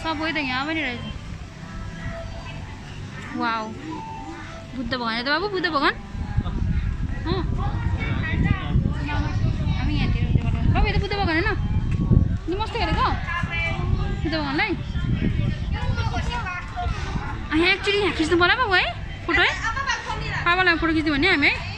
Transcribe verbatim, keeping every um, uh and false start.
सबै त यहाँ पनि रहेछ वाउ बुद्ध भगवान त बाबु बुद्ध भगवान हामी यहाँतिर बाबु यो त बुद्ध भगवान होइन नमस्ते गरेको बुद्ध भगवानलाई यहाँ एक्चुअली यहाँ खिच्नु पर्ला बाबु है फोटो है बाबालाई फोटो खिच्नु भन्ने हामी है